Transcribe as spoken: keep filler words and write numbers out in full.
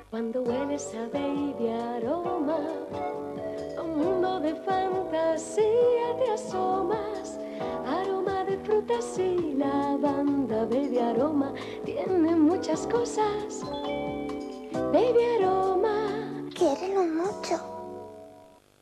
Cuando hueles a baby aroma, a un mundo de fantasía te asomas. Aroma de frutas y lavanda, baby aroma, tiene muchas cosas. Baby aroma.